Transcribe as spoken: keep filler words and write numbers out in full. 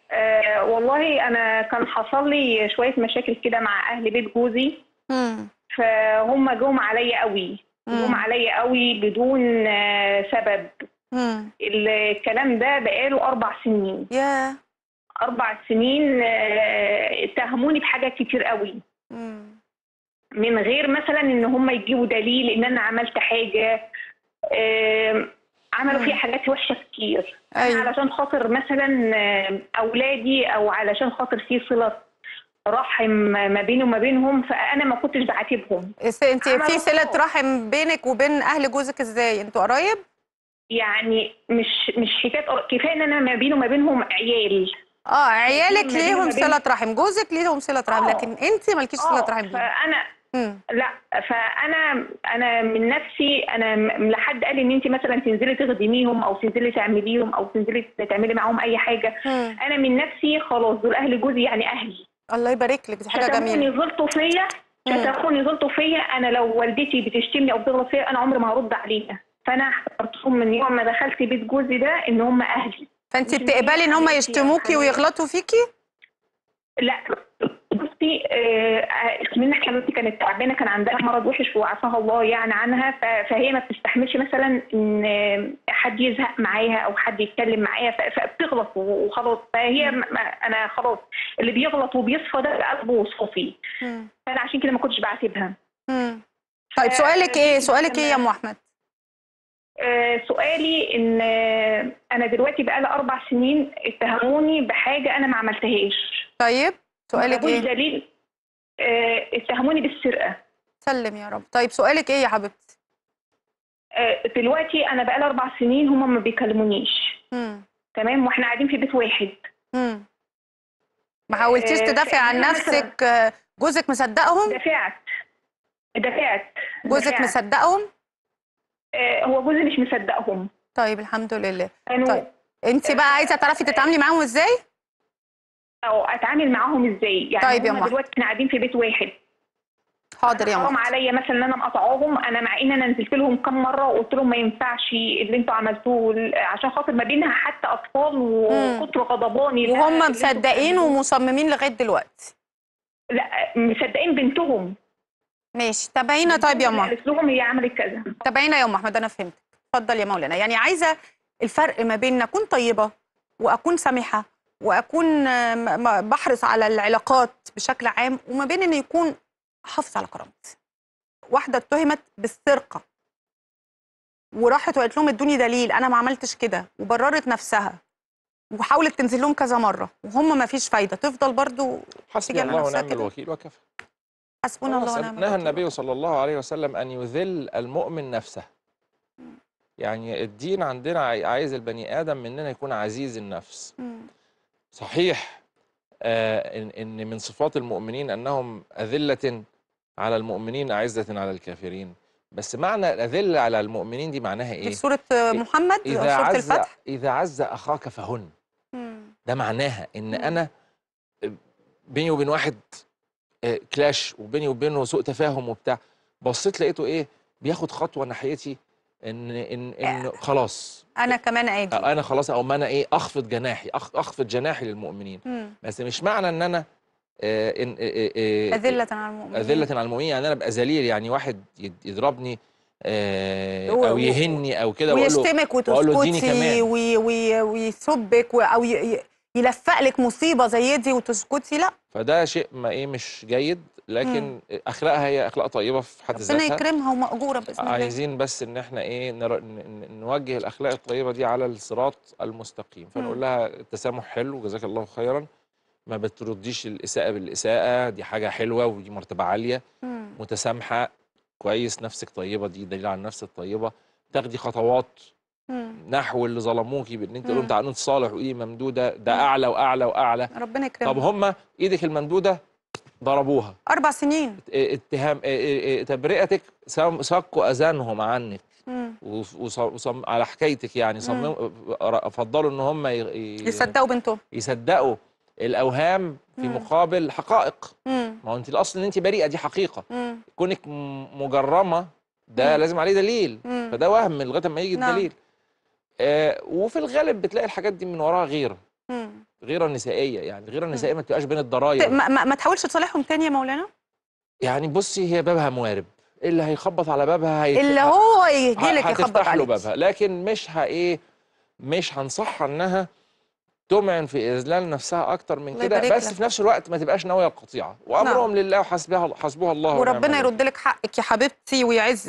آه والله انا كان حصل لي شويه مشاكل كده مع اهل بيت جوزي. امم فهم جم عليا قوي. جم امم عليا قوي بدون آه سبب. امم الكلام ده بقاله اربع سنين. يا اربع سنين آه اتهموني بحاجات كتير قوي، امم من غير مثلا ان هم يجيبوا دليل ان انا عملت حاجه. آه عملوا فيها امم حاجات وحشه كتير. انا ايوه. علشان خاطر مثلا آه، اولادي، او علشان خاطر في صله رحم ما بيني وما بينهم، فانا ما كنتش بعاتبهم. إس- انت في عملوا صلة خلاص. رحم بينك وبين اهل جوزك ازاي؟ انتوا قرايب؟ يعني مش مش حكايه قر- كفايه ان انا ما بيني وما بينهم عيال. اه، ففي عيالك ما بيني ليهم وما صلة بين. رحم، جوزك ليهم صلة رحم، لكن اه انت مالكيش صلة اه رحم بيهم. فانا امم لا. فانا انا من نفسي، انا م- لحد قال ان انت مثلا تنزلي تخدميهم، او تنزلي تعمليهم، او تنزلي تعملي معاهم اي حاجه. امم انا من نفسي خلاص، دول اهل جوزي يعني اهلي. الله يبارك لك، دي حاجة شتموني جميلة. غلطوا فيا. امم شتموني غلطوا فيا. انا لو والدتي بتشتمني او بتغلط فيا، انا عمري ما هرد عليها. فانا اعتبرتهم من يوم ما دخلت بيت جوزي ده ان هم اهلي. فانت مش ان هي بتقبلي ان هم حماتي او يشتموكي حماية. ويغلطوا فيكي؟ لا. بصي، آه من حماتي كانت تعبانه، كان عندها مرض وحش وعافاها الله يعني عنها. ف- فهي ما بتستحملش مثلا ان آه، حد يزهق معاها او حد يتكلم معاها. ف- فبتغلط وخلاص. فهي امم ما ما- انا خلاص. اللي بيغلط وبيصفى ده قلبه صافي. امم فانا عشان كده ما كنتش بعاتبها. امم طيب، سؤالك ايه؟ فجيت بعد سؤالك ايه يا ام ما احمد؟ آه، سؤالي ان آه، انا دلوقتي بقالي اربع سنين اتهموني بحاجه انا ما عملتهاش. طيب، ما سؤالك جابوش ايه؟ دليل. آه، اتهموني بالسرقه. سلم يا رب. طيب، سؤالك ايه يا حبيبتي؟ آه، دلوقتي انا بقالي اربع سنين هم ما بيكلمونيش. امم تمام، واحنا قاعدين في بيت واحد. امم ما حاولتيش آه، تدافعي عن فانها مثلا نفسك؟ آه، جوزك مصدقهم؟ دفعت. دفعت. جوزك دفعت. مصدقهم؟ آه، هو جوزي مش مصدقهم. طيب، الحمد لله. كانوا. طيب، انت بقى عايزه تعرفي تتعاملي معاهم ازاي؟ او اتعامل معاهم ازاي؟ يعني طيب يا هم ام احمد، دلوقتي احنا قاعدين في بيت واحد. انا حاضر يا ام حرام احمد. عليا مثلا ان انا مقاطعاهم. انا مع ان انا نزلت لهم كم مره وقلت لهم ما ينفعش اللي انتوا عملتوه، عشان خاطر ما بينها حتى اطفال، امم وكتر غضباني ده وهم اللي انتوا مصدقين بتعملوه. ومصممين لغايه دلوقتي؟ لا، مصدقين بنتهم. ماشي، تابعينا. طيب بنتهم يا اللي ام، قالت لهم هي عملت كذا. تابعينا يا ام احمد، انا فهمتك. اتفضل يا مولانا. يعني عايزه الفرق ما بين اكون طيبه واكون سامحه واكون آه، م- م- بحرص على العلاقات بشكل عام، وما بين ان يكون احافظ على كرامتي. واحده اتهمت بالسرقه وراحت وقالت لهم ادوني دليل، انا ما عملتش كده، وبررت نفسها وحاولت تنزل لهم كذا مره وهم ما فيش فايده، تفضل برضو تيجي حسبي على الله نفسها ونعم كده؟ الوكيل وكفى. حسبنا الله خلاص، ونعم نهى الوكيل النبي وكفى. صلى الله عليه وسلم أن يذل المؤمن نفسه. يعني الدين عندنا عاي- عايز البني آدم مننا يكون عزيز النفس. مم. صحيح. آه إن, إن من صفات المؤمنين أنهم أذلة على المؤمنين أعزة على الكافرين. بس معنى الأذلة على المؤمنين دي معناها دي في إيه؟ سوره محمد أو إذا سوره عز الفتح؟ إذا عز أخاك فهن. مم. ده معناها إن مم. أنا بيني وبين واحد آه، كلاش، وبيني وبينه سوء تفاهم وبتاع، بصيت لقيته ايه؟ بياخد خطوه ناحيتي ان ان ان خلاص انا كمان اجي. انا خلاص، او ما انا ايه، اخفض جناحي، أخ- اخفض جناحي للمؤمنين. مم. بس مش معنى ان انا آه، ان آه، آه، آه، أذلة على المؤمنين. اذله على المؤمنين يعني انا ابقى ذليل. يعني واحد يد- يضربني آه، و... او و... يهني او كده، واقول له ويشتمك واقول له اديني وتسكتي كمان. وي... وي... ويسبك و... او ي... ي- يلفق لك مصيبة زي دي وتسكتي؟ لا. فده شيء ما ايه مش جيد. مم. لكن اخلاقها هي اخلاق طيبه في حد ربنا ذاتها. يكرمها ومأجورة بإذن الله. عايزين بس ان احنا ايه نر... ن- ن- نوجه الاخلاق الطيبه دي على الصراط المستقيم. فنقول مم. لها التسامح حلو، جزاك الله خيرا، ما بترديش الاساءه بالاساءه، دي حاجه حلوه ودي مرتبه عاليه. مم. متسامحه، كويس، نفسك طيبه، دي دليل على النفس الطيبه. تاخدي خطوات مم. نحو اللي ظلموكي، بان انت تقول لهم مم. تعالوا نتصالح، وايدي ممدوده، ده مم. اعلى واعلى واعلى. ربنا طب يكرمها. هم ايدك الممدوده ضربوها، أربع سنين. اتهام تبرئتك، سم- سكوا اذانهم عنك، مم. وص- وصم على حكايتك. يعني مم. صمموا، فضلوا ان هم ي- ي- يصدقوا بنتهم. يصدقوا الاوهام في مم. مقابل حقائق. مم. ما هو انت الاصل ان انت بريئه، دي حقيقه. مم. كونك م- مجرمه ده مم. لازم عليه دليل، مم. فده وهم لغايه ما يجي نعم. الدليل. آه وفي الغالب بتلاقي الحاجات دي من وراها غيره. مم. غيره نسائيه، يعني الغيره النسائيه مم. ما بتبقاش بين ت- الضراير. ما, ما, ما تحاولش تصالحهم تاني يا مولانا؟ يعني بصي، هي بابها موارب، اللي هيخبط على بابها هيت... اللي ه- هو يجي لك ه- يخبط هتفتح له عليك. بابها، لكن مش ه ايه مش هنصحها انها تمعن في اذلال نفسها اكتر من الله كده، يبارك بس لك. في نفس الوقت ما تبقاش ناويه القطيعه، نعم. وامرهم لله وحسبها حسبها الله ونعم وربنا الوكيل. يرد لك حقك يا حبيبتي ويعز